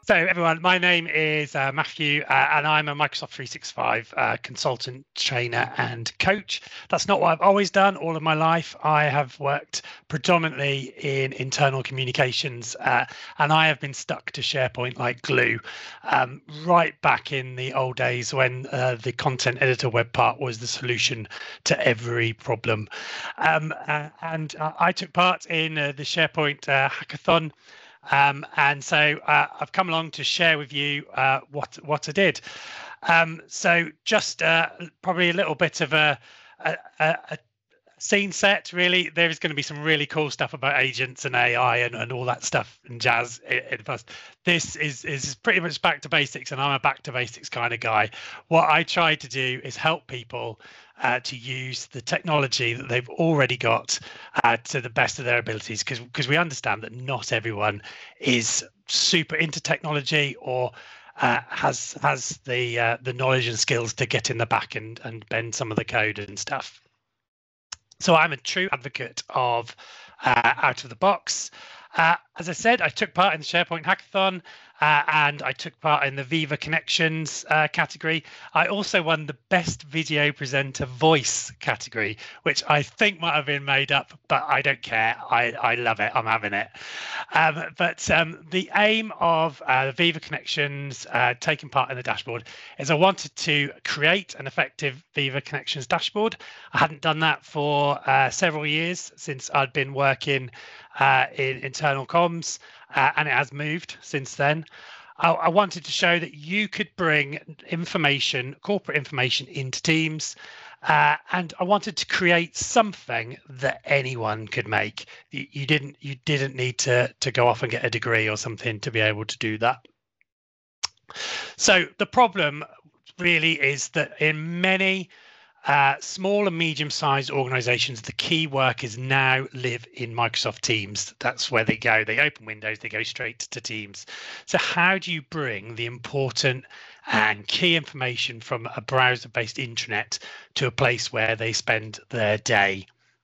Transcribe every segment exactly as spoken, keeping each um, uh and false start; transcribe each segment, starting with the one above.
So everyone, my name is uh, Matthew, uh, and I'm a Microsoft three sixty-five uh, consultant, trainer, and coach. That's not what I've always done all of my life. I have worked predominantly in internal communications, uh, and I have been stuck to SharePoint like glue, um, right back in the old days when uh, the content editor web part was the solution to every problem. Um, uh, and uh, I took part in uh, the SharePoint uh, hackathon. Um, and so uh, I've come along to share with you uh, what what I did. Um, so just uh, probably a little bit of a, a, a scene set, really. There is going to be some really cool stuff about agents and A I and, and all that stuff and jazz in the past. This is, is pretty much back to basics, and I'm a back to basics kind of guy. What I try to do is help people Uh, to use the technology that they've already got uh, to the best of their abilities, because because we understand that not everyone is super into technology or uh, has has the uh, the knowledge and skills to get in the back and and bend some of the code and stuff. So I'm a true advocate of uh, out of the box. Uh, as I said, I took part in the SharePoint hackathon, uh, and I took part in the Viva Connections uh, category. I also won the Best Video Presenter Voice category, which I think might have been made up, but I don't care. I, I love it. I'm having it. Um, but um, the aim of uh, the Viva Connections uh, taking part in the dashboard is I wanted to create an effective Viva Connections dashboard. I hadn't done that for uh, several years since I'd been working uh, in internal comms, uh, and it has moved since then. I, I wanted to show that you could bring information, corporate information, into Teams, uh, and I wanted to create something that anyone could make. You, you didn't you didn't need to to go off and get a degree or something to be able to do that. So the problem really is that in many Uh, small and medium-sized organizations, the key workers now live in Microsoft Teams. That's where they go. They open Windows, they go straight to Teams. So how do you bring the important and key information from a browser-based intranet to a place where they spend their day?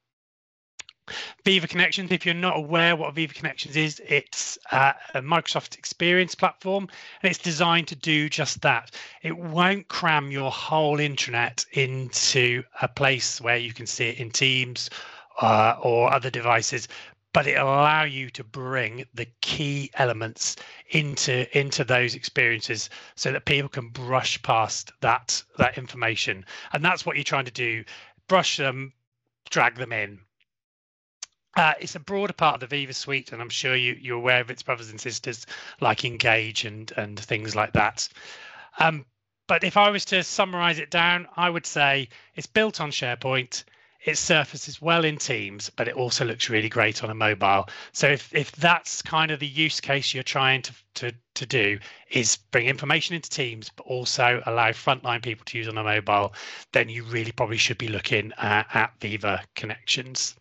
Viva Connections, if you're not aware what Viva Connections is, it's uh, a Microsoft experience platform, and it's designed to do just that. It won't cram your whole intranet into a place where you can see it in Teams uh, or other devices, but it'll allow you to bring the key elements into into those experiences so that people can brush past that that information. And that's what you're trying to do: brush them, drag them in. Uh, it's a broader part of the Viva suite, and I'm sure you, you're aware of its brothers and sisters like Engage and, and things like that. Um, but if I was to summarize it down, I would say it's built on SharePoint. It surfaces well in Teams, but it also looks really great on a mobile. So if, if that's kind of the use case you're trying to, to, to do, is bring information into Teams, but also allow frontline people to use on a mobile, then you really probably should be looking uh, at Viva Connections.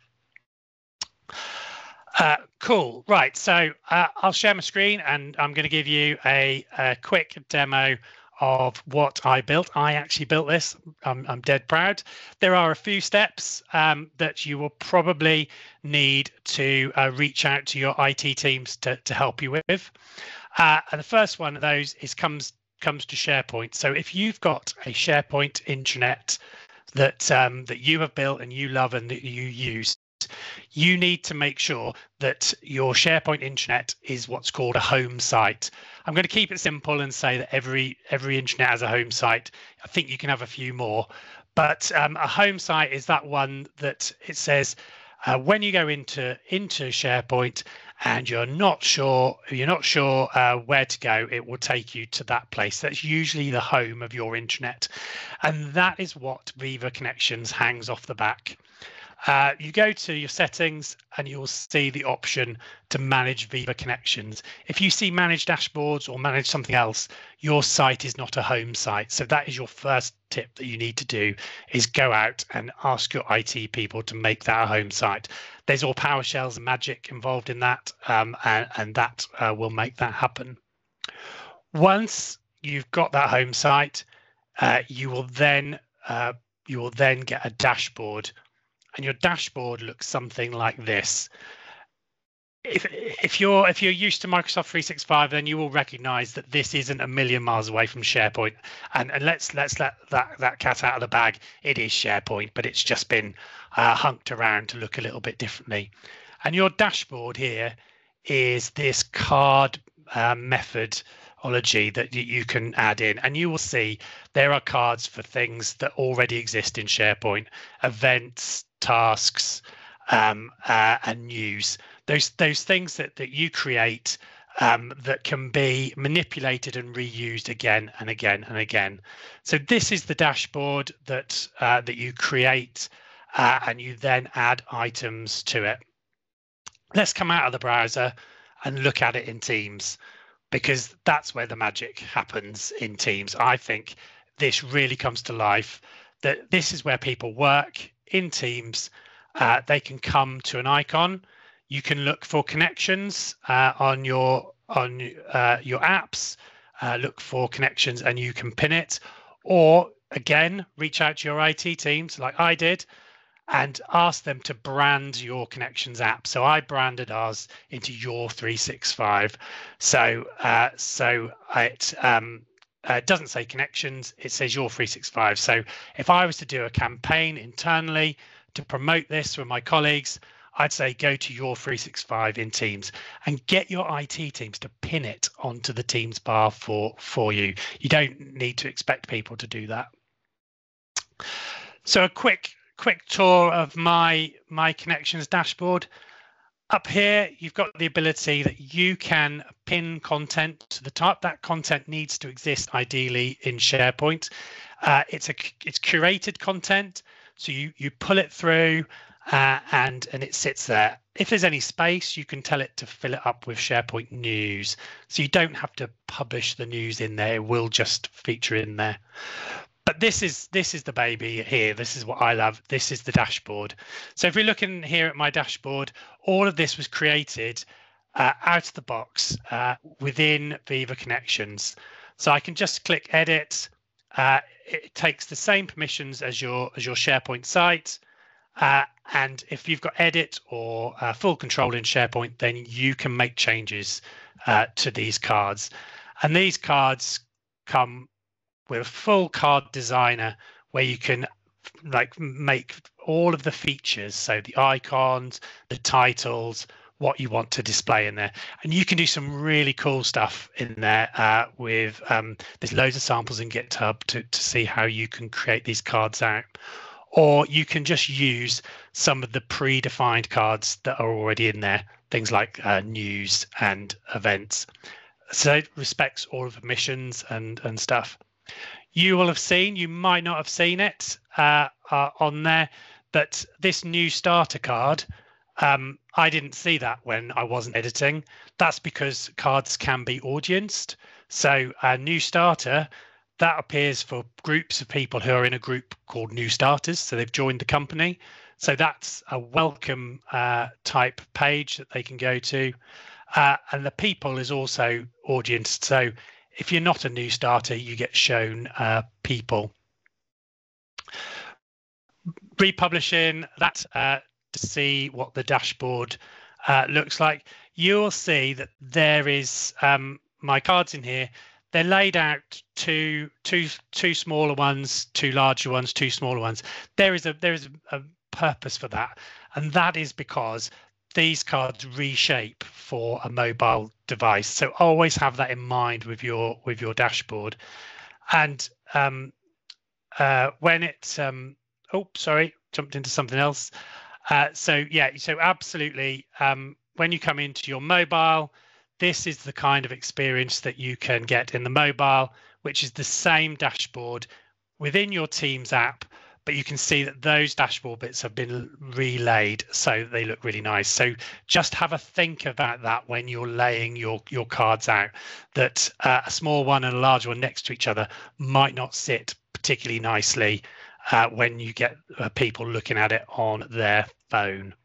Uh, cool. Right. So uh, I'll share my screen, and I'm going to give you a, a quick demo of what I built. I actually built this. I'm, I'm dead proud. There are a few steps um, that you will probably need to uh, reach out to your I T teams to, to help you with. Uh, and the first one of those is comes comes to SharePoint. So if you've got a SharePoint intranet that um, that you have built and you love and that you use, you need to make sure that your SharePoint intranet is what's called a home site. I'm going to keep it simple and say that every every intranet has a home site. I think you can have a few more, but um, a home site is that one that it says uh, when you go into into SharePoint and you're not sure you're not sure uh, where to go, it will take you to that place. That's usually the home of your intranet, and that is what Viva Connections hangs off the back. Uh, you go to your settings and you'll see the option to manage Viva Connections. If you see manage dashboards or manage something else, your site is not a home site. So that is your first tip that you need to do, is go out and ask your I T people to make that a home site. There's all PowerShells and magic involved in that, um, and, and that uh, will make that happen. Once you've got that home site, uh, you will then uh, you will then get a dashboard. And your dashboard looks something like this. if if you're if you're used to Microsoft three sixty-five, then you will recognize that this isn't a million miles away from SharePoint. And and let's let's let that that cat out of the bag. It is SharePoint, but it's just been uh, hunked around to look a little bit differently. And your dashboard here is this card uh, methodology that you can add in, and you will see there are cards for things that already exist in SharePoint: events, tasks, um, uh, and news. Those those things that that you create um, that can be manipulated and reused again and again and again. So this is the dashboard that uh, that you create, uh, and you then add items to it. Let's come out of the browser and look at it in Teams, because that's where the magic happens in Teams. I think this really comes to life, that this is where people work in Teams. Uh, they can come to an icon. You can look for connections uh, on your on uh, your apps, uh, look for connections, and you can pin it. Or again, reach out to your I T teams like I did and ask them to brand your connections app. So I branded ours into your three sixty-five. So uh, so it um, uh, doesn't say connections, it says your three sixty-five. So if I was to do a campaign internally to promote this with my colleagues, I'd say go to your three sixty-five in Teams and get your I T teams to pin it onto the Teams bar for, for you. You don't need to expect people to do that. So a quick quick tour of my, my connections dashboard. Up here, you've got the ability that you can pin content to the top. That content needs to exist ideally in SharePoint. Uh, it's a it's curated content, so you you pull it through. Uh, and and it sits there. If there's any space, you can tell it to fill it up with SharePoint news. So you don't have to publish the news in there. It will just feature in there. But this is this is the baby here. This is what I love. This is the dashboard. So if we look in here at my dashboard, all of this was created uh, out of the box uh, within Viva Connections. So I can just click edit. Uh, it takes the same permissions as your as your SharePoint site. Uh, and if you've got edit or uh, full control in SharePoint, then you can make changes uh, to these cards. And these cards come with a full card designer where you can like make all of the features. So the icons, the titles, what you want to display in there. And you can do some really cool stuff in there uh, with um, there's loads of samples in GitHub to, to see how you can create these cards out. Or you can just use some of the predefined cards that are already in there, things like uh, news and events. So it respects all of the permissions and, and stuff. You will have seen, you might not have seen it uh, uh, on there, but this new starter card, um, I didn't see that when I wasn't editing. That's because cards can be audienced. So a new starter, that appears for groups of people who are in a group called new starters. So they've joined the company. So that's a welcome uh, type page that they can go to. Uh, and the people is also audienced. So if you're not a new starter, you get shown uh, people. Republishing that uh, to see what the dashboard uh, looks like. You'll see that there is um, my cards in here. They're laid out two, two, two smaller ones, two larger ones, two smaller ones. There is a there is a, a purpose for that, and that is because these cards reshape for a mobile device. So always have that in mind with your with your dashboard. And um, uh, when it um, oh sorry, jumped into something else. Uh, so yeah, so absolutely. Um, when you come into your mobile, this is the kind of experience that you can get in the mobile, which is the same dashboard within your Teams app, but you can see that those dashboard bits have been relayed so they look really nice. So just have a think about that when you're laying your, your cards out, that uh, a small one and a large one next to each other might not sit particularly nicely uh, when you get uh, people looking at it on their phone.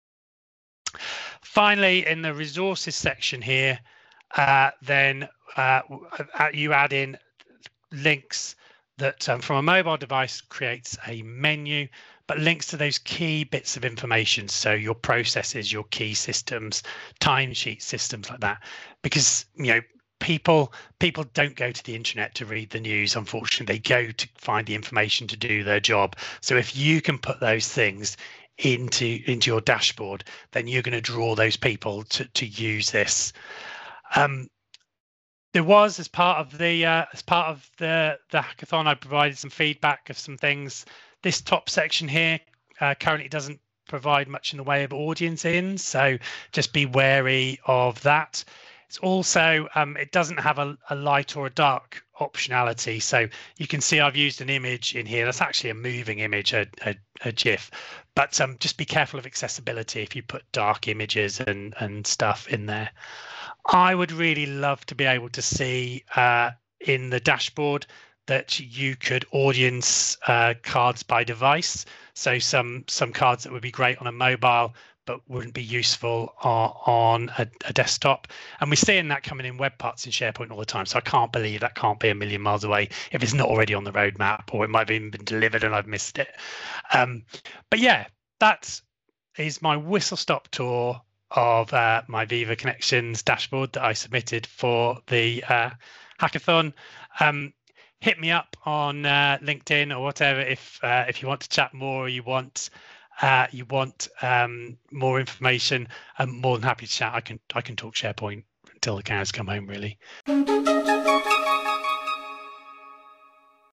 Finally, in the resources section here, uh, then uh, you add in links that um, from a mobile device creates a menu, but links to those key bits of information. So your processes, your key systems, timesheet systems like that, because, you know, people people don't go to the internet to read the news. Unfortunately, they go to find the information to do their job. So if you can put those things into into your dashboard, then you're going to draw those people to to use this. Um, there was, as part of the uh, as part of the the hackathon, I provided some feedback of some things. This top section here uh, currently doesn't provide much in the way of audience in, so just be wary of that. It's also, um, it doesn't have a, a light or a dark optionality. So you can see I've used an image in here. That's actually a moving image, a, a, a GIF. But um, just be careful of accessibility if you put dark images and, and stuff in there. I would really love to be able to see uh, in the dashboard that you could audience uh, cards by device. So some some cards that would be great on a mobile, but wouldn't be useful on, on a, a desktop. And we're seeing that coming in web parts in SharePoint all the time. So I can't believe that can't be a million miles away if it's not already on the roadmap, or it might have even been delivered and I've missed it. Um, but yeah, that is my whistle-stop tour of uh, my Viva Connections dashboard that I submitted for the uh, hackathon. Um, hit me up on uh, LinkedIn or whatever if uh, if you want to chat more, or you want uh, you want um, more information. I'm more than happy to chat. I can I can talk SharePoint until the cows come home, really.